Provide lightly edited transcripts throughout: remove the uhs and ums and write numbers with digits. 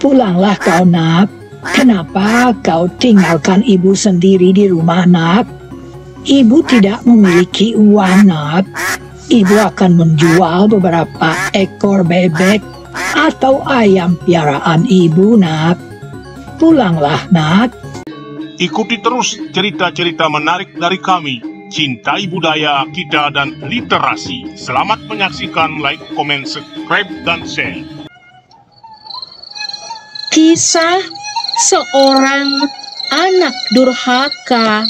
Pulanglah kau, nak. Kenapa kau tinggalkan ibu sendiri di rumah, nak? Ibu tidak memiliki uang, nak. Ibu akan menjual beberapa ekor bebek atau ayam piaraan ibu, nak. Pulanglah, nak. Ikuti terus cerita-cerita menarik dari kami. Cintai budaya kita dan literasi. Selamat menyaksikan, like, komen, subscribe, dan share. Kisah seorang anak durhaka.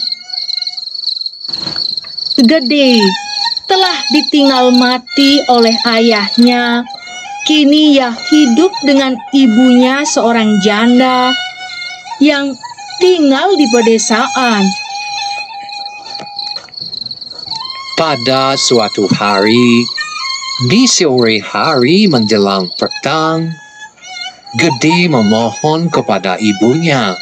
Gede telah ditinggal mati oleh ayahnya. Kini ia hidup dengan ibunya, seorang janda yang tinggal di pedesaan. Pada suatu hari, di sore hari menjelang petang, Gede memohon kepada ibunya.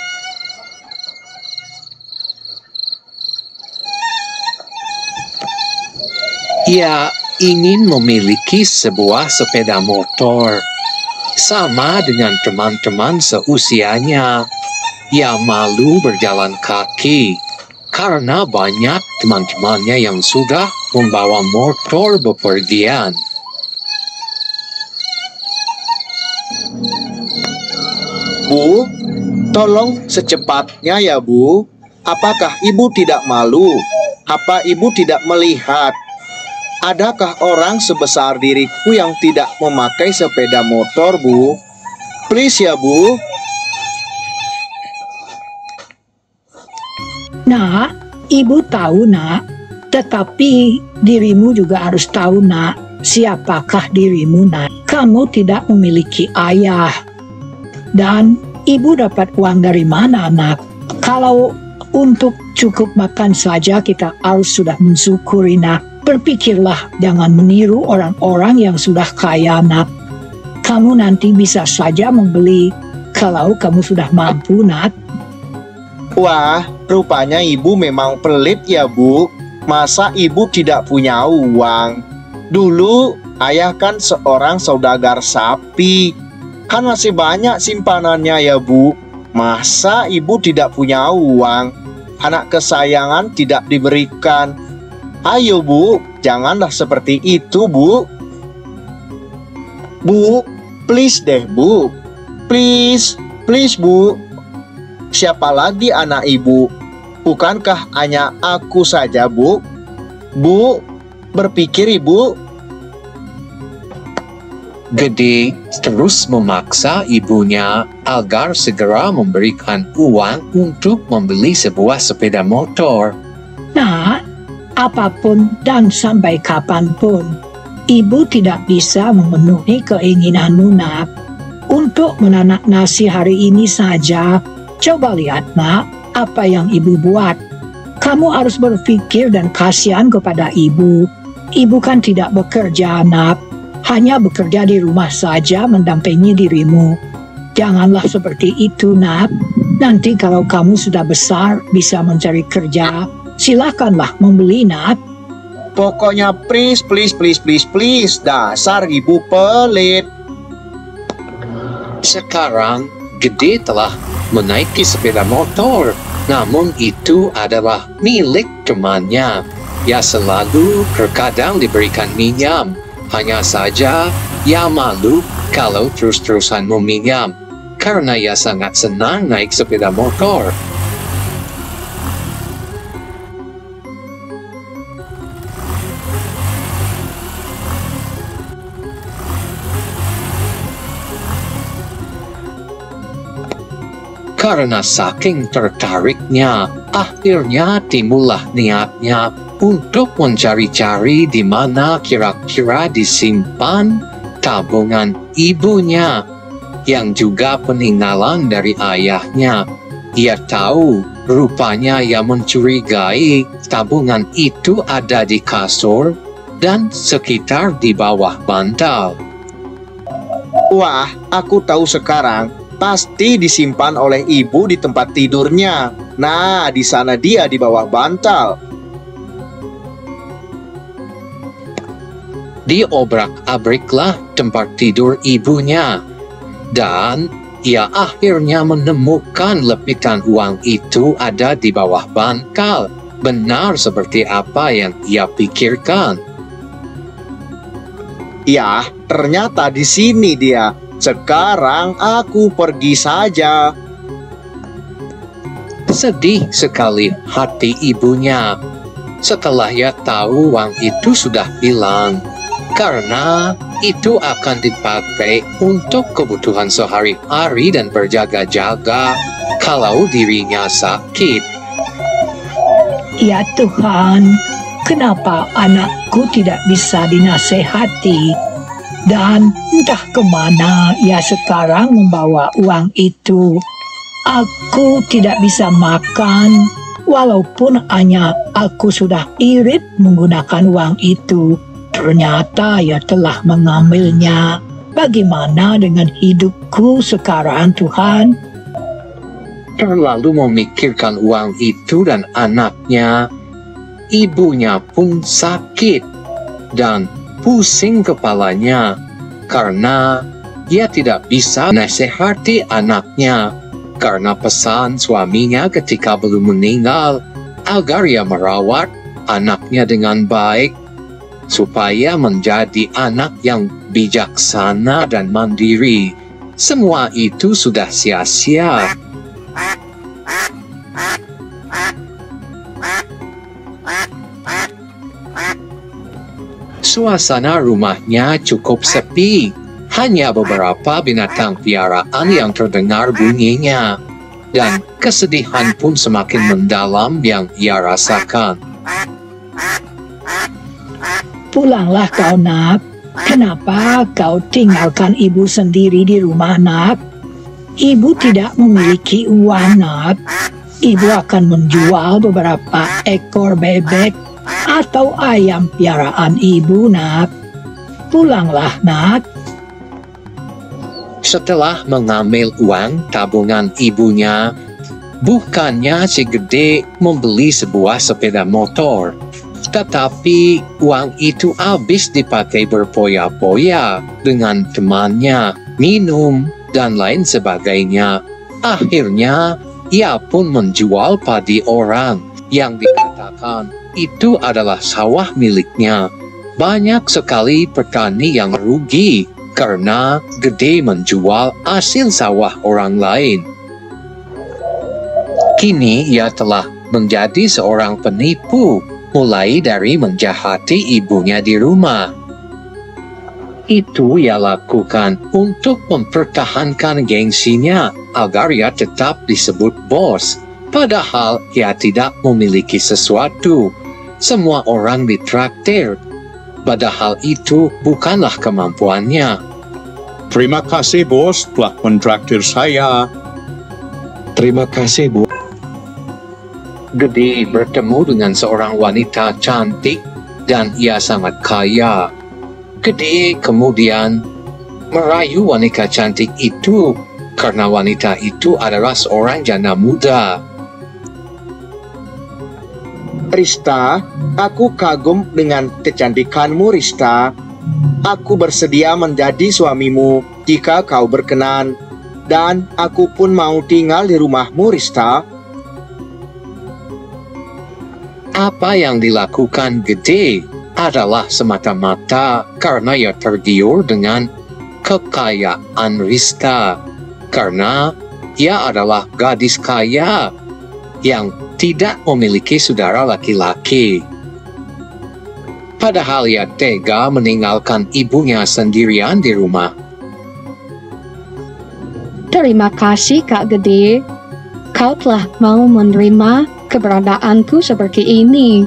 Ia ingin memiliki sebuah sepeda motor, sama dengan teman-teman seusianya. Ia malu berjalan kaki, karena banyak teman-temannya yang sudah membawa motor bepergian. Bu, tolong secepatnya ya, Bu. Apakah ibu tidak malu? Apa ibu tidak melihat? Adakah orang sebesar diriku yang tidak memakai sepeda motor, Bu? Please ya, Bu. Nak, ibu tahu, nak. Tetapi dirimu juga harus tahu, nak. Siapakah dirimu, nak? Kamu tidak memiliki ayah. Dan ibu dapat uang dari mana, nak? Kalau untuk cukup makan saja kita harus sudah mensyukuri, nak. Berpikirlah, jangan meniru orang-orang yang sudah kaya, nak. Kamu nanti bisa saja membeli kalau kamu sudah mampu, nak. Wah, rupanya ibu memang pelit ya, Bu. Masa ibu tidak punya uang? Dulu ayah kan seorang saudagar sapi. Kan masih banyak simpanannya ya, Bu. Masa ibu tidak punya uang? Anak kesayangan tidak diberikan. Ayo, Bu, janganlah seperti itu, Bu. Bu, please deh, Bu. Please, please, Bu. Siapa lagi anak ibu? Bukankah hanya aku saja, Bu? Bu, berpikir ibu. Gede terus memaksa ibunya agar segera memberikan uang untuk membeli sebuah sepeda motor. Nah, apapun dan sampai kapanpun, ibu tidak bisa memenuhi keinginanmu, nak. Untuk menanak nasi hari ini saja, coba lihat, nak, apa yang ibu buat. Kamu harus berpikir dan kasihan kepada ibu. Ibu kan tidak bekerja, nak. Hanya bekerja di rumah saja mendampingi dirimu. Janganlah seperti itu, nak. Nanti kalau kamu sudah besar, bisa mencari kerja, silakanlah membeli, nak. Pokoknya please, please, please, please, please. Dasar ibu pelit. Sekarang, Gede telah menaiki sepeda motor, namun itu adalah milik temannya. Ia selalu terkadang diberikan minjam. Hanya saja, ia malu kalau terus-terusan meminjam, karena ia sangat senang naik sepeda motor. Karena saking tertariknya, akhirnya timbullah niatnya untuk mencari-cari di mana kira-kira disimpan tabungan ibunya, yang juga peninggalan dari ayahnya. Ia tahu, rupanya ia mencurigai tabungan itu ada di kasur dan sekitar di bawah bantal. Wah, aku tahu sekarang. Pasti disimpan oleh ibu di tempat tidurnya. Nah, di sana dia di bawah bantal. Diobrak-abriklah tempat tidur ibunya, dan ia akhirnya menemukan lepitan uang itu ada di bawah bantal. Benar seperti apa yang ia pikirkan. Ya, ternyata di sini dia. Sekarang aku pergi saja. Sedih sekali hati ibunya setelah ia tahu uang itu sudah hilang, karena itu akan dipakai untuk kebutuhan sehari-hari dan berjaga-jaga kalau dirinya sakit. Ya Tuhan, kenapa anakku tidak bisa dinasehati? Dan entah kemana ia sekarang membawa uang itu. Aku tidak bisa makan, walaupun hanya aku sudah irit menggunakan uang itu. Ternyata ia telah mengambilnya. Bagaimana dengan hidupku sekarang, Tuhan? Terlalu memikirkan uang itu dan anaknya, ibunya pun sakit dan pusing kepalanya karena ia tidak bisa menasehati anaknya karena pesan suaminya ketika belum meninggal agar ia merawat anaknya dengan baik supaya menjadi anak yang bijaksana dan mandiri. Semua itu sudah sia-sia. Suasana rumahnya cukup sepi. Hanya beberapa binatang piaraan yang terdengar bunyinya. Dan kesedihan pun semakin mendalam yang ia rasakan. Pulanglah kau, Nak. Kenapa kau tinggalkan ibu sendiri di rumah, Nak? Ibu tidak memiliki uang, Nak. Ibu akan menjual beberapa ekor bebek atau ayam piaraan ibu, Nak. Pulanglah, Nak. Setelah mengambil uang tabungan ibunya, bukannya si Gede membeli sebuah sepeda motor, tetapi uang itu habis dipakai berpoya-poya dengan temannya, minum, dan lain sebagainya. Akhirnya, ia pun menjual padi orang yang dikatakan itu adalah sawah miliknya. Banyak sekali petani yang rugi karena Gede menjual hasil sawah orang lain. Kini ia telah menjadi seorang penipu, mulai dari menjahati ibunya di rumah. Itu ia lakukan untuk mempertahankan gengsinya agar ia tetap disebut bos. Padahal ia tidak memiliki sesuatu. Semua orang ditraktir. Padahal itu bukanlah kemampuannya. Terima kasih bos telah mentraktir saya. Terima kasih, Bu. Gede bertemu dengan seorang wanita cantik dan ia sangat kaya. Gede kemudian merayu wanita cantik itu karena wanita itu adalah seorang janda muda. Rista, aku kagum dengan kecantikanmu, Rista. Aku bersedia menjadi suamimu jika kau berkenan. Dan aku pun mau tinggal di rumahmu, Rista. Apa yang dilakukan Gede adalah semata-mata karena ia tergiur dengan kekayaan Rista. Karena ia adalah gadis kaya yang tidak memiliki saudara laki-laki. Padahal ia tega meninggalkan ibunya sendirian di rumah. Terima kasih Kak Gede. Kau telah mau menerima keberadaanku seperti ini.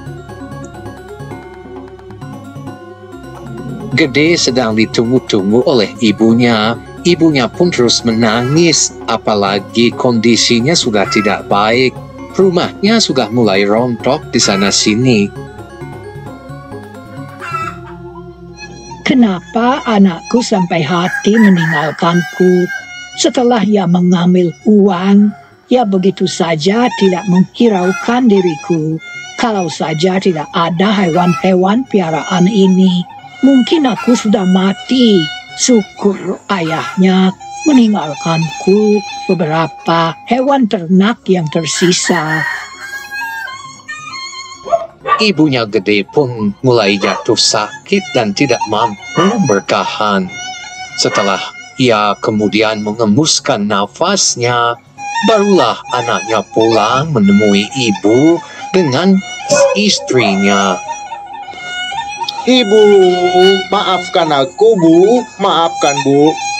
Gede sedang ditunggu-tunggu oleh ibunya. Ibunya pun terus menangis, apalagi kondisinya sudah tidak baik. Rumahnya sudah mulai rontok di sana-sini. Kenapa anakku sampai hati meninggalkanku? Setelah ia mengambil uang, ia begitu saja tidak menghiraukan diriku. Kalau saja tidak ada hewan-hewan piaraan ini, mungkin aku sudah mati. Syukur ayahnya meninggalkanku beberapa hewan ternak yang tersisa. Ibunya Gede pun mulai jatuh sakit dan tidak mampu bertahan. Setelah ia kemudian mengembuskan nafasnya, barulah anaknya pulang menemui ibu dengan istrinya. Ibu, maafkan aku, Bu. Maafkan, Bu.